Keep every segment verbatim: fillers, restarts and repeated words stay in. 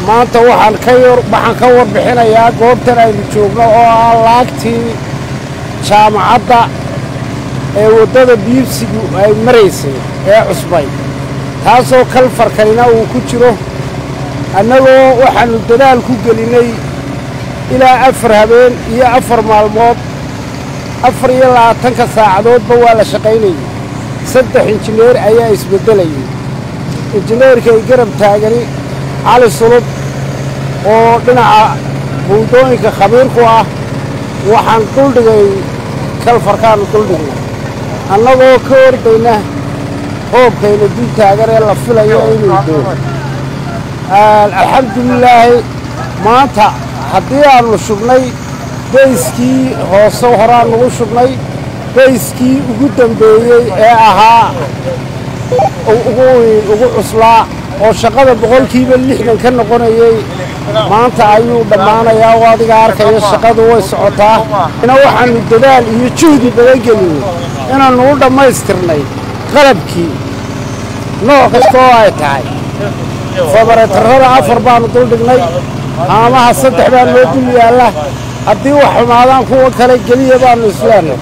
maanta waxaan ka yor waxaan ka warbixinayaa goobtan aynu joogno oo ah laagtii jaamacadda ee waddada biibsigu ay maraysay ee cusbay taasoo kalfarkanina uu ku jiro annagoo waxaannu dadaal ku gelinnay ilaa afar habeen iyo afar maalmood afar iyo labaatanka saacadoodba waa la shaqaynayay saddex injineer ayaa isbeddelayay injineerka ay garab taagani cali sulub oo dhinaca buundooyinka khabiirku ah waxaan duldhigay kalfarkaannu duldhignay annagoo ka ordayna hoobkayna dul taagan ee la filayo inuu doogo alxamdulilaahi maanta haddii aannu shubnay bayskii hoose horaan nugu shubnay bayskii ugu dambeeyey ee ahaa ugu cuslaa oo shaqada boqolkiiba lixdan ka noqonayey maanta ayuu dhammaanayaa oo adiga arkaya shaqadu way socotaa ina waxaannu dadaal iyo juhdi badan gelinay inaannu u dhammaystirnay qalabkii nooc kasta oo ay tahay fabaretarrada afar baannu duldhignay haamaha saddex baa noo dul yaalla haddii wax xumaadaan kuwa kale geliya baannu islaannay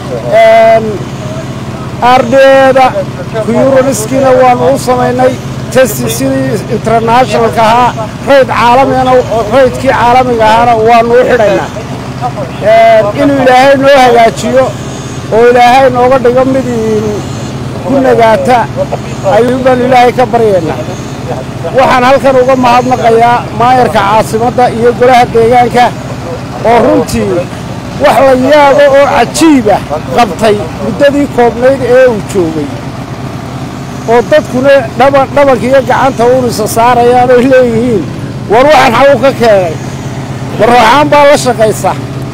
ardheeda kuyuroniskiina waannu u samaynay testi sidii internationalka ahaa rayd caalamigana raydkii caalamiga ahaana waannu u xidhaynaa inuu ilaahay noo hagaajiyo oo ilaahay nooga dhigo mid ku nagaata ayuu baannu ilaahay ka baryaynaa waxaan halkan uga mahadnaqayaa maayarka caasimadda iyo golaha deegaanka oo runtii wax la yaabo oo cajiibah qabtay muddadii koobnayd ee uu joogay oo dadkuna dhabanka iyo gacanta uunisa saarayaan oy leeyihiin war waxaan xagu ka keenay warrooxaan baa la shaqaysa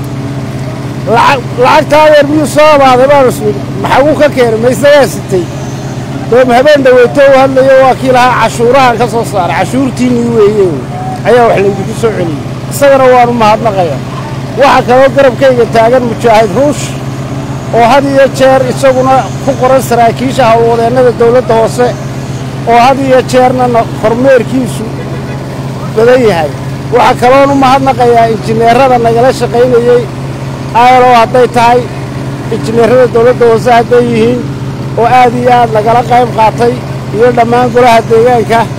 lacagtaa yar miyuu soo abaaday baanu ismid maxagu ka keenay ma isagaa sitay doom habeen dhaweyto u hadlayo waa kii lahaa cashuurahan ka soo saaray cashuurtiinnii weeye ayaa wax laydinku soo celiyey isagana waanu mahadnaqayaa waxaa kaloo garabkayga taagan mujaahid ruush oo had iyo jeer isaguna ku qoran saraakiisha howlwadeennada dawladda hoose oo had iyo jeernana kormeerkiisu badan yahay waxaa kaloon u mahadnaqayaa injineerrada nagala shaqaynayey ayaloo hadday tahay injineerrada dawladda hoose hadday yihiin oo aad iyo aad nagala qayb qaatay iyo dhammaan golaha deegaanka